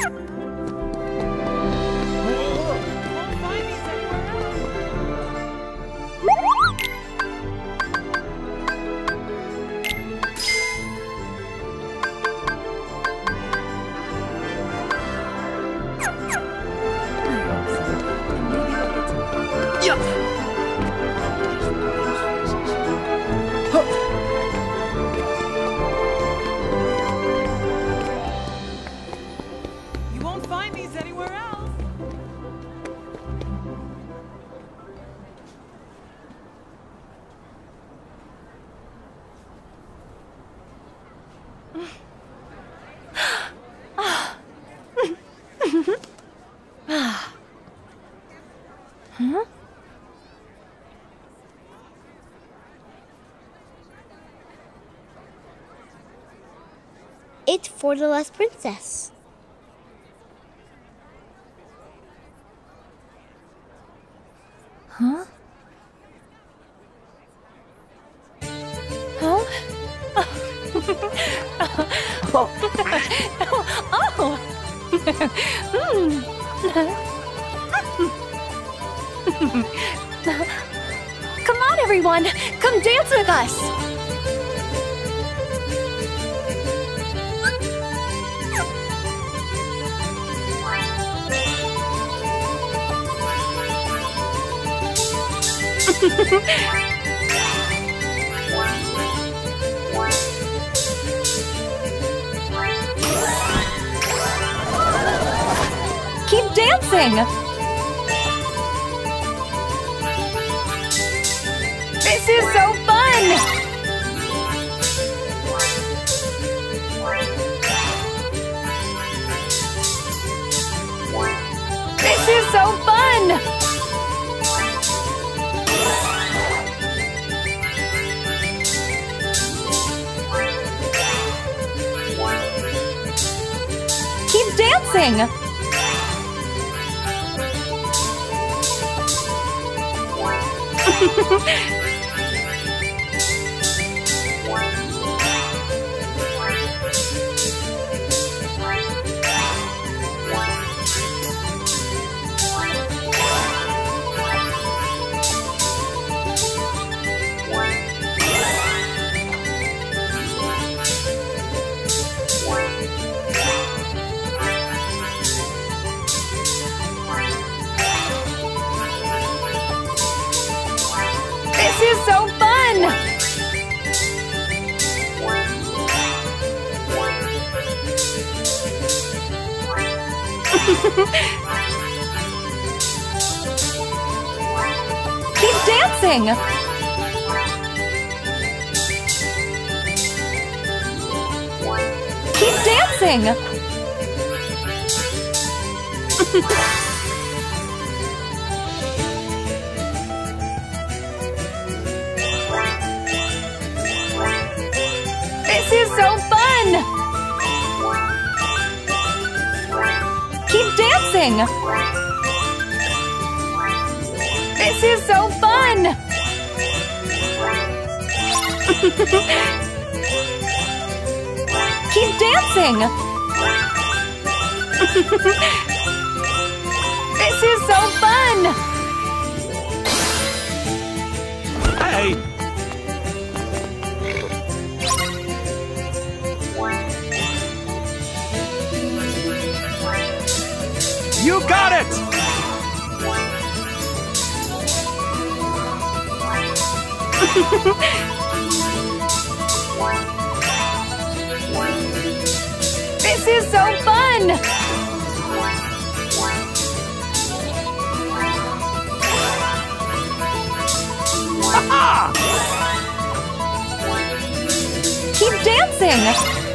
Huh? It's for the last princess. Huh? Huh? Oh. Oh. Come on, everyone! Come dance with us! Keep dancing! This is so fun! This is so fun! Keep dancing! This is so fun! Keep dancing! Keep dancing! This is so fun! Keep dancing! This is so fun! Keep dancing! This is so fun! Hey! You got it! This is so fun! Ha-ha! Keep dancing!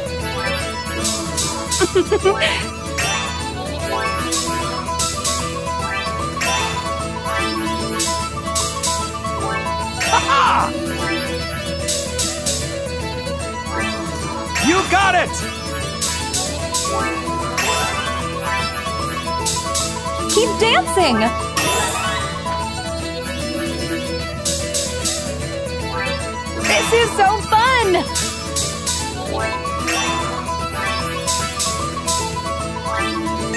Ha-ha! You got it! Keep dancing! This is so fun!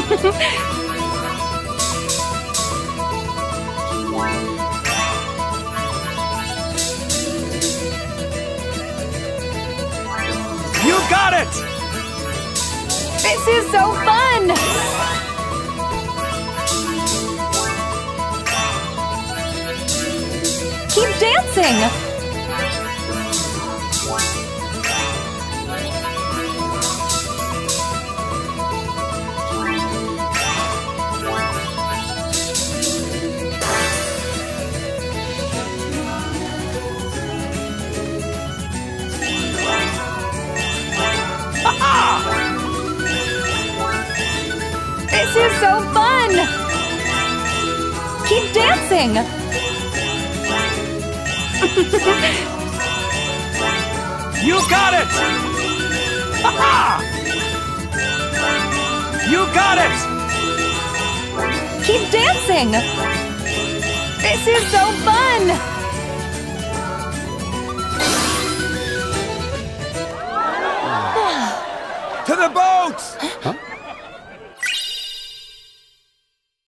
You got it! This is so fun! Keep dancing! This is so fun! Keep dancing! You got it! Ha-ha! You got it! Keep dancing! This is so fun! To the boats!